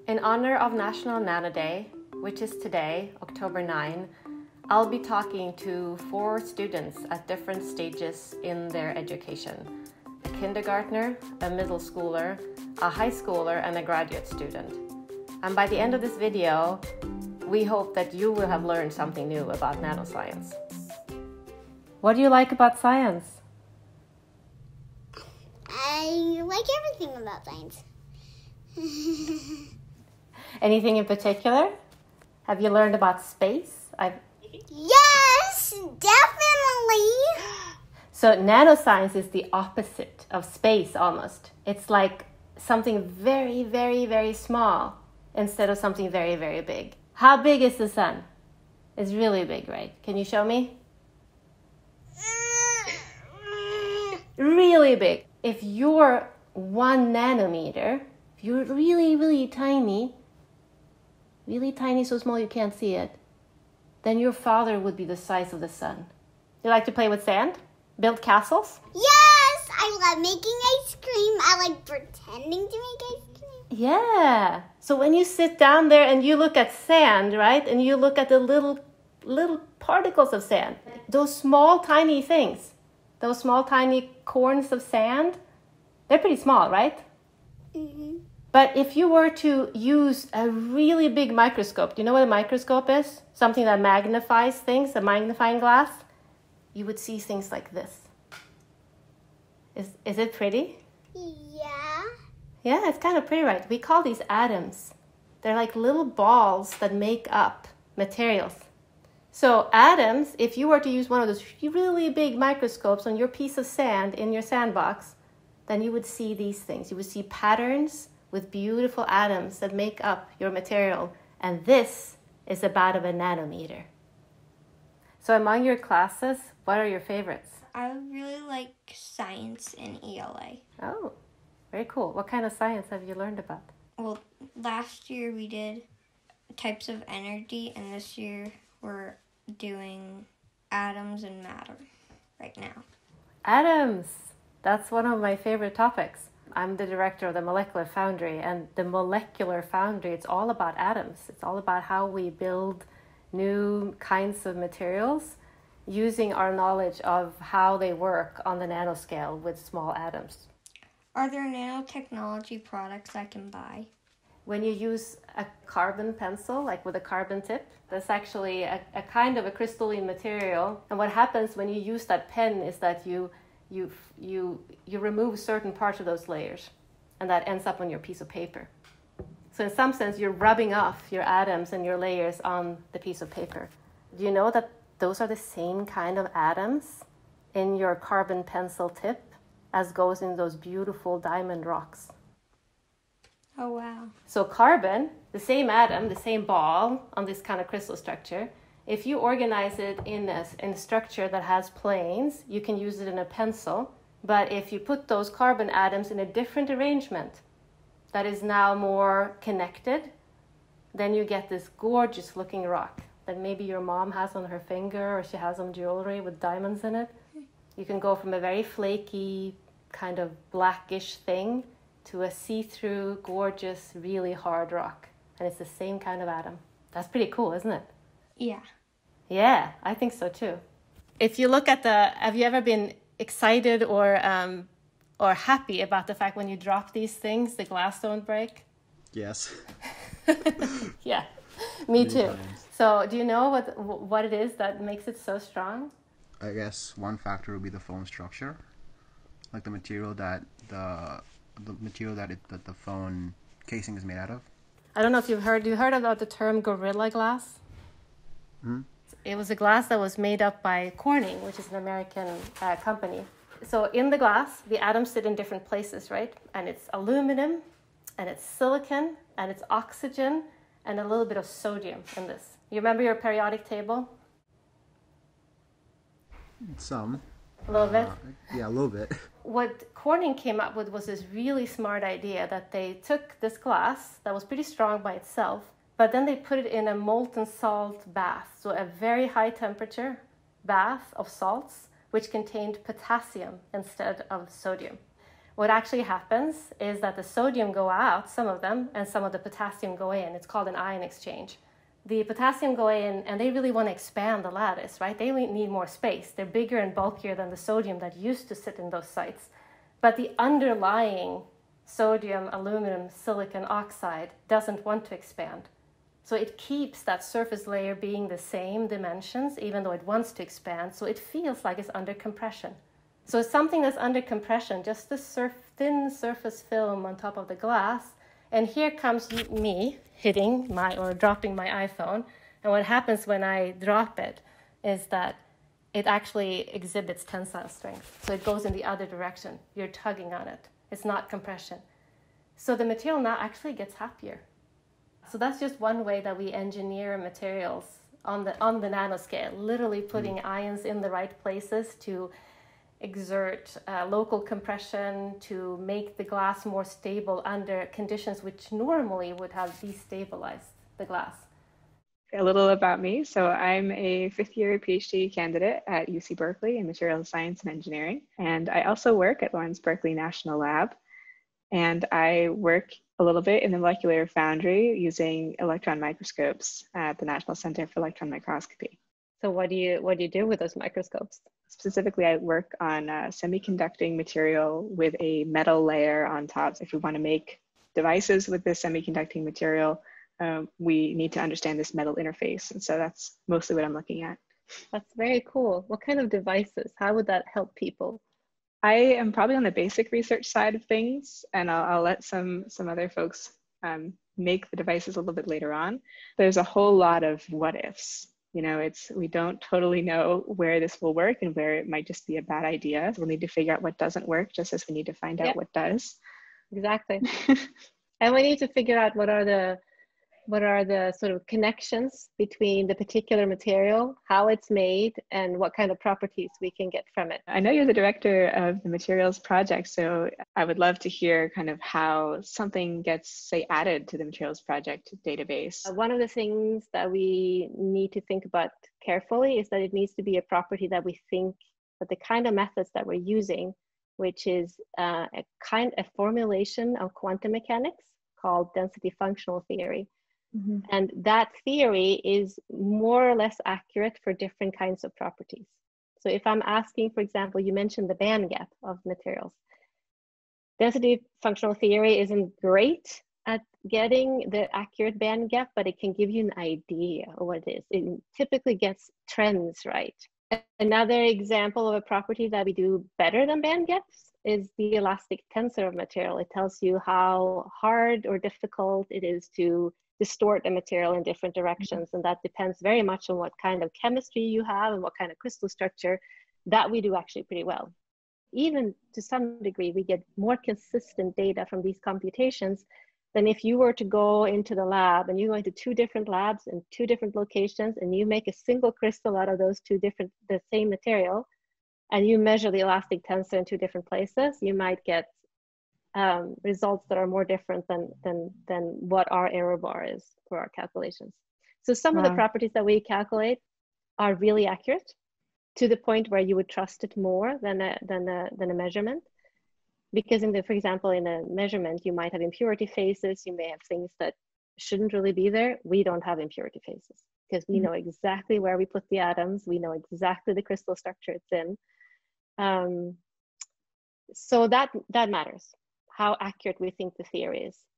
In honor of National Nano Day, which is today, October 9, I'll be talking to 4 students at different stages in their education. A kindergartner, a middle schooler, a high schooler, and a graduate student. And by the end of this video, we hope that you will have learned something new about nanoscience. What do you like about science? I like everything about science. Anything in particular? Have you learned about space? Yes, definitely. So nanoscience is the opposite of space almost. It's like something very, very, very small instead of something very, very big. How big is the sun? It's really big, right? Can you show me? Really big. If you're 1 nanometer, if you're really, really tiny, so small you can't see it, then your father would be the size of the sun. You like to play with sand? Build castles? Yes, I love making ice cream. I like pretending to make ice cream. Yeah. So when you sit down there and you look at sand, right? And you look at the little particles of sand, those small, tiny things, those small, tiny corns of sand, they're pretty small, right? Mm-hmm. But if you were to use a really big microscope, do you know what a microscope is? Something that magnifies things, a magnifying glass. You would see things like this. Is it pretty? Yeah. Yeah, it's kind of pretty, right? We call these atoms. They're like little balls that make up materials. So atoms, if you were to use one of those really big microscopes on your piece of sand in your sandbox, then you would see these things. You would see patterns with beautiful atoms that make up your material. And this is about a nanometer. So among your classes, what are your favorites? I really like science in ELA. Oh, very cool. What kind of science have you learned about? Well, last year we did types of energy, and this year we're doing atoms and matter right now. Atoms! That's one of my favorite topics. I'm the director of the Molecular Foundry, and the Molecular Foundry, it's all about atoms. It's all about how we build new kinds of materials using our knowledge of how they work on the nanoscale with small atoms. Are there nanotechnology products I can buy? When you use a carbon pencil, like with a carbon tip, that's actually a kind of a crystalline material. And what happens when you use that pen is that you remove certain parts of those layers, and that ends up on your piece of paper. So in some sense, you're rubbing off your atoms and your layers on the piece of paper. Do you know that those are the same kind of atoms in your carbon pencil tip as goes in those beautiful diamond rocks? Oh, wow. So carbon, the same atom, the same ball on this kind of crystal structure, if you organize it in a structure that has planes, you can use it in a pencil. But if you put those carbon atoms in a different arrangement that is now more connected, then you get this gorgeous looking rock that maybe your mom has on her finger, or she has on jewelry with diamonds in it. You can go from a very flaky, kind of blackish thing to a see-through, gorgeous, really hard rock. And it's the same kind of atom. That's pretty cool, isn't it? Yeah. Yeah, I think so too. If you look at have you ever been excited or happy about the fact when you drop these things, the glass don't break? Yes. Yeah, me too. Times. So do you know what it is that makes it so strong? I guess one factor would be the foam structure, like the material that the phone casing is made out of. I don't know if you heard about the term Gorilla Glass? Hmm? It was a glass that was made up by Corning, which is an American company. So in the glass, the atoms sit in different places, right? And it's aluminum, and it's silicon, and it's oxygen, and a little bit of sodium in this. You remember your periodic table? Some. A little bit? Yeah, a little bit. What Corning came up with was this really smart idea that they took this glass that was pretty strong by itself, but then they put it in a molten salt bath, so a very high temperature bath of salts, which contained potassium instead of sodium. What actually happens is that the sodium go out, some of them, and some of the potassium go in. It's called an ion exchange. The potassium go in, and they really want to expand the lattice, right? They need more space. They're bigger and bulkier than the sodium that used to sit in those sites. But the underlying sodium, aluminum, silicon oxide doesn't want to expand. So it keeps that surface layer being the same dimensions, even though it wants to expand. So it feels like it's under compression. So something that's under compression, just the thin surface film on top of the glass. And here comes me hitting or dropping my iPhone. And what happens when I drop it is that it actually exhibits tensile strength. So it goes in the other direction. You're tugging on it. It's not compression. So the material now actually gets happier. So that's just one way that we engineer materials on the nanoscale, literally putting ions in the right places to exert local compression to make the glass more stable under conditions which normally would have destabilized the glass. A little about me. So I'm a fifth-year PhD candidate at UC Berkeley in materials science and engineering. And I also work at Lawrence Berkeley National Lab. And I work a little bit in the molecular foundry using electron microscopes at the National Center for Electron Microscopy. So what do you do with those microscopes? Specifically, I work on semiconducting material with a metal layer on top. So if we want to make devices with this semiconducting material, we need to understand this metal interface. And so that's mostly what I'm looking at. That's very cool. What kind of devices? How would that help people? I am probably on the basic research side of things, and I'll let some other folks make the devices a little bit later on. There's a whole lot of what ifs. You know, we don't totally know where this will work and where it might just be a bad idea. So we'll need to figure out what doesn't work, just as we need to find out what does. Exactly. And we need to figure out what are the sort of connections between the particular material, how it's made, and what kind of properties we can get from it. I know you're the director of the materials project, so I would love to hear kind of how something gets, say, added to the materials project database. One of the things that we need to think about carefully is that it needs to be a property that we think that the kind of methods that we're using, which is a formulation of quantum mechanics called density functional theory. Mm-hmm. And that theory is more or less accurate for different kinds of properties. So if I'm asking, for example, you mentioned the band gap of materials. Density functional theory isn't great at getting the accurate band gap, but it can give you an idea of what it is. It typically gets trends right. Another example of a property that we do better than band gaps is the elastic tensor of material. It tells you how hard or difficult it is to distort a material in different directions. And that depends very much on what kind of chemistry you have and what kind of crystal structure. That we do actually pretty well. Even to some degree, we get more consistent data from these computations than if you were to go into the lab and you go into 2 different labs in 2 different locations and you make a single crystal out of those the same material, and you measure the elastic tensor in 2 different places, you might get results that are more different than what our error bar is for our calculations. So some of the properties that we calculate are really accurate to the point where you would trust it more than a measurement. Because for example, in a measurement, you might have impurity phases, you may have things that shouldn't really be there. We don't have impurity phases because we know exactly where we put the atoms, we know exactly the crystal structure it's in. So that matters, how accurate we think the theory is.